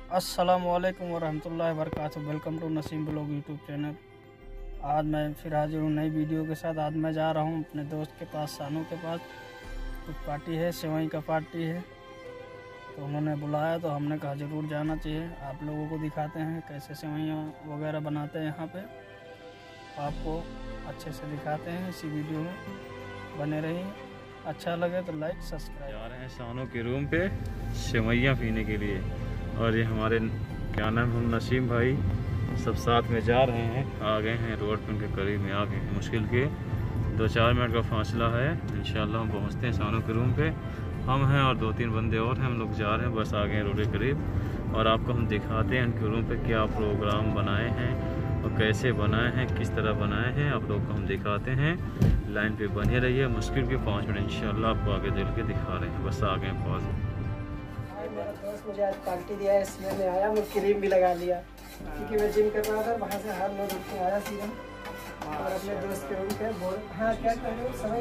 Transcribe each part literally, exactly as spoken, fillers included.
अस्सलामुअलैकुम वरहमतुल्लाहि वबरकातुहू। Welcome to Naseem blog YouTube channel. आज मैं फिर हाजिर हूँ नई वीडियो के साथ। आज मैं जा रहा हूँ अपने दोस्त के पास, सानू के पास। कुछ पार्टी है, सेवई का पार्टी है, तो उन्होंने बुलाया तो हमने कहा ज़रूर जाना चाहिए। आप लोगों को दिखाते हैं कैसे सेवइयाँ वगैरह बनाते हैं यहाँ पे, आपको अच्छे से दिखाते हैं। इसी वीडियो में बने रहिए, अच्छा लगे तो लाइक सब्सक्राइब। जा रहे हैं सानू के रूम पे सेवइयाँ पीने के लिए, और ये हमारे क्या नाम हम नसीम भाई सब साथ में जा रहे हैं। आ गए हैं रोड पे, उनके करीब में आ गए हैं। मुश्किल के दो चार मिनट का फासला है, इंशाल्लाह हम पहुंचते हैं सानू के रूम पे। हम हैं और दो तीन बंदे और हैं, हम लोग जा रहे हैं, बस आ गए हैं रोड के करीब। और आपको हम दिखाते हैं उनके रूम पे क्या प्रोग्राम बनाए हैं और कैसे बनाए हैं, किस तरह बनाए हैं, आप लोग को हम दिखाते हैं। लाइन पे बने रहिए, मुश्किल के पाँच मिनट इंशाल्लाह आपको आगे चल के दिखा रहे हैं। बस आ गए पास। मेरा दोस्त मुझे आज पार्टी दिया है, इसलिए मैं आया, मैं क्रीम भी लगा लिया क्योंकि मैं जिम कर रहा था। वहाँ से हाथ में रुक के आया सीधा और अपने दोस्त के रूम पे बोल। हाँ क्या कर रहे हो समय?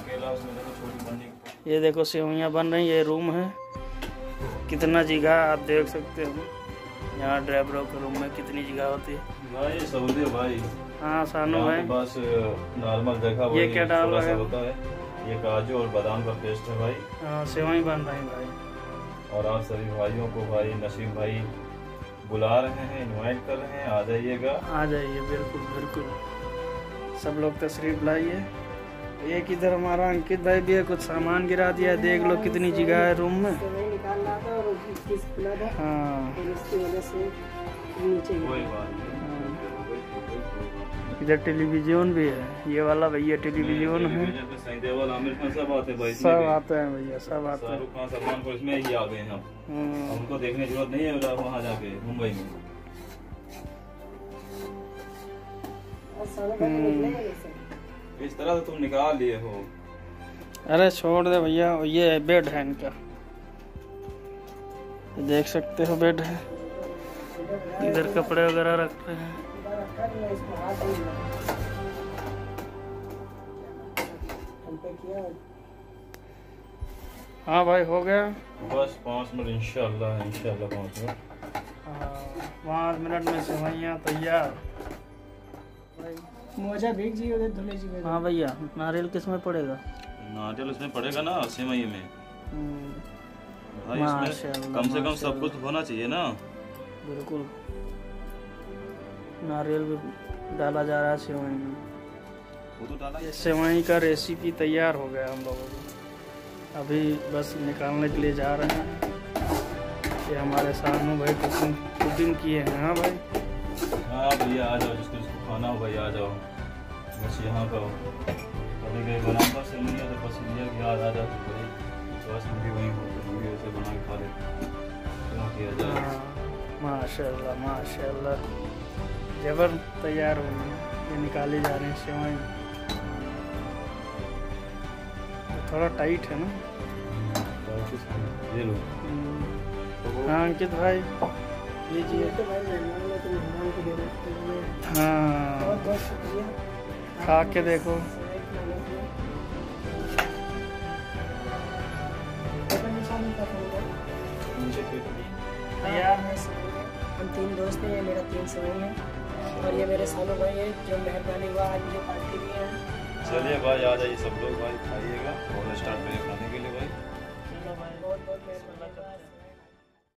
ये देखो सेवइयाँ बन रही, ये रूम है। कितना जगह आप देख सकते हो यहाँ ड्राइवरों के रूम में कितनी जगह होती है भाई सऊदी भाई। हाँ सानू भाई, बस नॉर्मल जगह ये क्या डाल रहे हो? होता है ये काजू और बादाम का पेस्ट है भाई। हाँ सेवई बन रही भाई। और आप सभी भाइयों को भाई नसीम भाई बुला रहे हैं, इनवाइट कर रहे हैं, आ जाइएगा। आ जाइए, बिल्कुल बिल्कुल, सब लोग तशरीफ लाइए। एक इधर हमारा अंकित भाई भी है, कुछ सामान गिरा दिया है, देख लो कितनी जगह है रूम में। सेवई निकाल रहा था और किस खुला था, हाँ और इसकी वजह से नीचे कोई बात नहीं। इधर टेलीविजन भी है, ये वाला भैया टेलीविजन है। सब आते हैं भाई, सब आते हैं भैया, सब आते हैं। शाहरुख खान सलमान को इसमें ही आ गए हैं हम। हमको देखने की जरूरत नहीं है वहाँ जाके मुंबई में। इस तरह से तुम निकाल लिए हो। अरे छोड़ दे भैया, ये बेड है इनका, देख सकते हो बेड है। इधर कपड़े वगैरह रखते हैं। हाँ भाई हो गया, बस पाँच मिनट इंशाल्लाह इंशाल्लाह पाँच मिनट। पाँच मिनट में सेवइयाँ तैयार। मोजा भीग जी उधर धुले जी। हाँ भैया, नारियल किस में पड़ेगा? नारियल उसमें पड़ेगा ना सेवई में भाई। इसमें माशाल्लाह, कम से कम सब माशाल्लाह। कुछ होना चाहिए ना। बिल्कुल, नारियल भी डाला जा रहा है सेवई में। वो तो डाला। ये सेवई का रेसिपी तैयार हो गया हम लोगों को, अभी बस निकालने के लिए जा रहे हैं। ये हमारे सानू भाई कुकिंग कुकिंग किए हैं। हाँ भाई, हाँ भैया आ जाओ, जिसको जिसको खाना हो भाई आ जाओ। बस यहाँ का कभी कभी बनाता से नहीं है तो पसंद की याद आ जाती भाई, बस हम भी वहीं होते हम भी उसे बना के खा लेते क्यों किया जाए। हाँ, माशाल्लाह माशाल्लाह, जबर तैयार हो गई है। ये निकाली जा रही है सेवई, थोड़ा टाइट है ना। ये लो। हाँ अंकित भाई लीजिए। तो भाई मेहमान ने तो मेहमान को दे रहे हैं। हाँ बहुत बहुत शुक्रिया, खा के देखो। सेवई खिलाने के लिए। पता नहीं शाम का होगा। तैयार है सेवई है। हम तीन दोस्त हैं, ये मेरा तीन सेवई है और ये मेरे सानू भाई है जो मेहरबानी हुआ आज मुझे पार्टी भी है। चलिए भाई आ जाइए सब लोग भाई, खाइएगा और स्टार्ट करिए खाने।